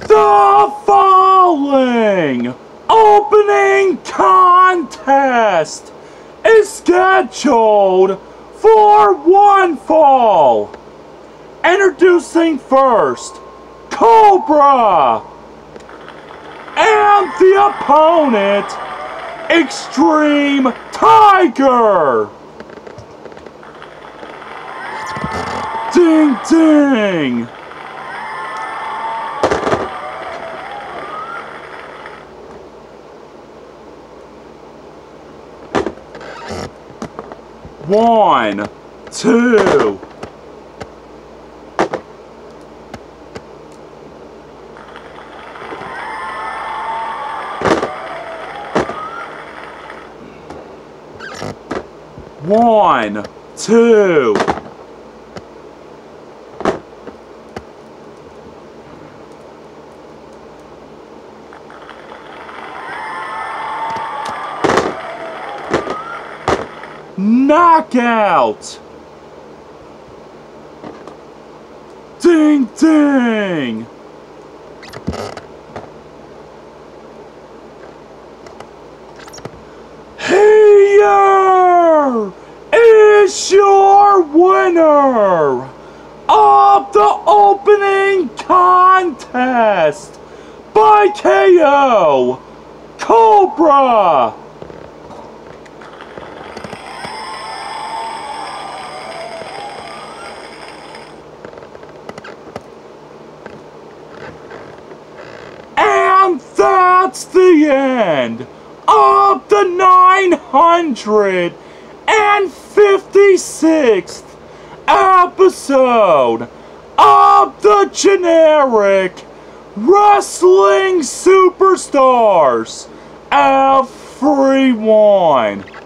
The following opening contest is scheduled for one fall. Introducing first, Cobra, and the opponent, Extreme Tiger. Ding ding. One, two. One, two. Knockout! Ding ding! Here is your winner of the opening contest by KO, Cobra! And that's the end of the 956th episode of the Generic Wrestling Superstars Everyone.